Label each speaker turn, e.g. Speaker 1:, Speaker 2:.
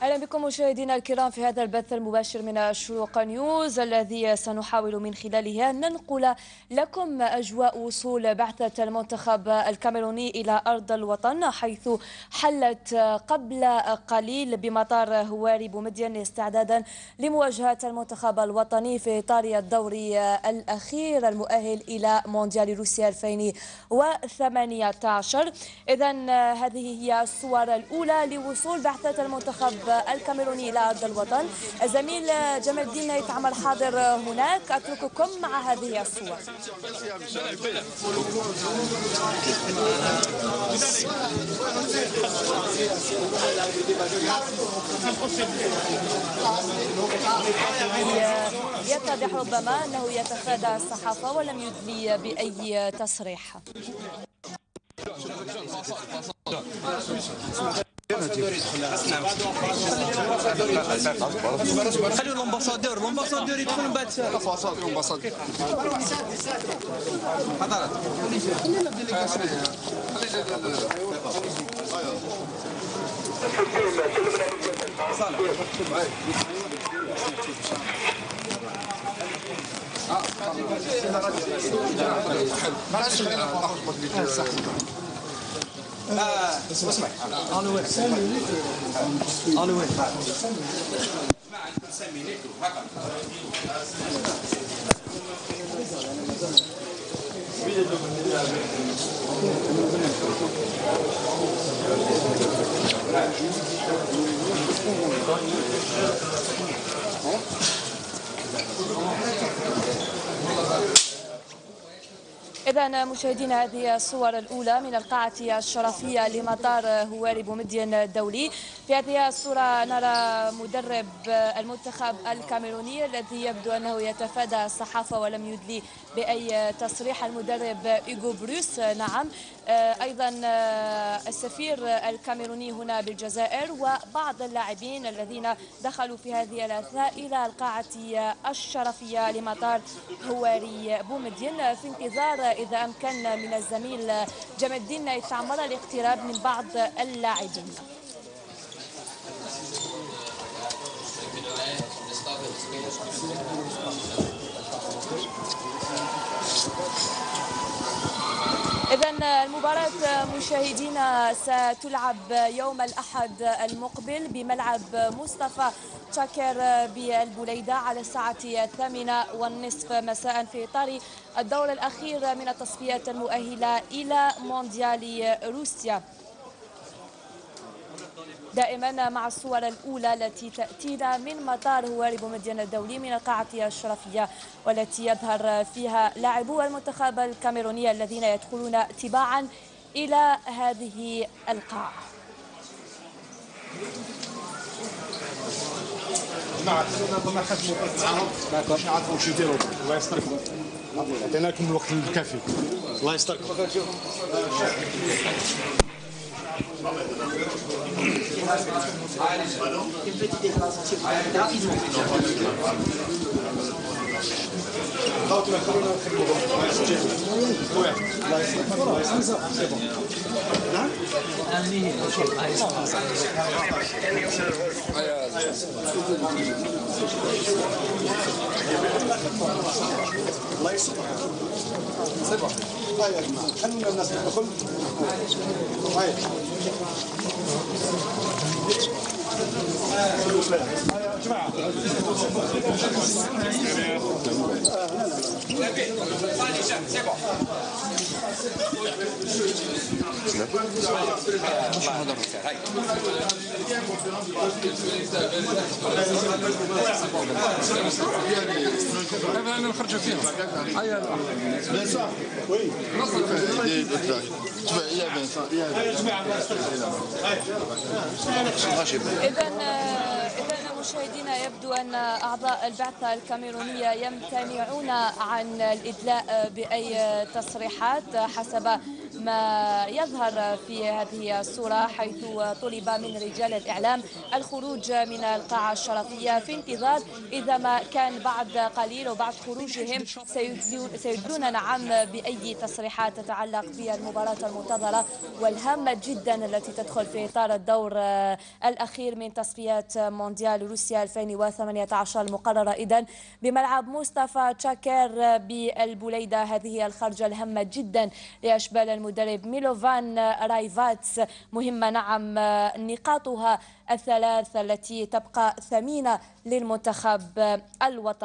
Speaker 1: أهلا بكم مشاهدينا الكرام في هذا البث المباشر من الشروق نيوز الذي سنحاول من خلاله أن ننقل لكم أجواء وصول بعثة المنتخب الكاميروني إلى أرض الوطن، حيث حلت قبل قليل بمطار هواري بومدين استعدادا لمواجهة المنتخب الوطني في إطار الدوري الأخير المؤهل إلى مونديال روسيا 2018. إذن هذه هي الصور الأولى لوصول بعثة المنتخب الكاميروني إلى أرض الوطن. الزميل جمال الدين يتعمل حاضر هناك، أترككم مع هذه الصور. يتضح ربما أنه يتفادى الصحافة ولم يدلي بأي تصريح.
Speaker 2: خليوا الامباسادور يدخل من بعد الامباسادور. حضرت اسمع انا وين
Speaker 1: إذن مشاهدينا، هذه الصور الأولى من القاعة الشرفية لمطار هواري بومدين الدولي. في هذه الصورة نرى مدرب المنتخب الكاميروني الذي يبدو أنه يتفادى الصحافة ولم يدلي بأي تصريح، المدرب إيغو بروس. نعم، أيضا السفير الكاميروني هنا بالجزائر وبعض اللاعبين الذين دخلوا في هذه الأثناء إلى القاعة الشرفية لمطار هواري بومدين في انتظار إذا أمكن من الزميل جمال الدين يتعمل الاقتراب من بعض اللاعبين. إذن المباراة مشاهدينا ستلعب يوم الأحد المقبل بملعب مصطفى شاكر بالبليدة على الساعة 8:30 مساء في إطار الدور الأخير من التصفيات المؤهلة إلى مونديال روسيا. دائما مع الصور الأولى التي تأتينا من مطار هواري بومدين الدولي من القاعة الشرفية، والتي يظهر فيها لاعبو المنتخب الكاميروني الذين يدخلون تباعا إلى هذه القاعة.
Speaker 3: ما خدموا معاهم باش نعرفوا واش يديروا. الله يستركم، عطيناكم الوقت الكافي. الله يستركم. خلونا الناس تدخل. جماعة نخرجوا فيهم.
Speaker 1: إذن مشاهدينا، يبدو أن أعضاء البعثة الكاميرونية يمتنعون عن الإدلاء بأي تصريحات حسب ما يظهر في هذه الصورة، حيث طلب من رجال الإعلام الخروج من القاعة الشرفية في انتظار إذا ما كان بعد قليل وبعد خروجهم سيدلون نعم بأي تصريحات تتعلق بالمباراة المنتظرة والهامة جدا التي تدخل في إطار الدور الأخير من تصفيات مونديال روسيا 2018 المقررة إذن بملعب مصطفى تشاكر بالبوليدة. هذه الخرجة الهامة جدا لأشبال المدرب ميلوفان رايفاتس، مهمة نعم، نقاطها الثلاث التي تبقى ثمينة للمنتخب الوطني.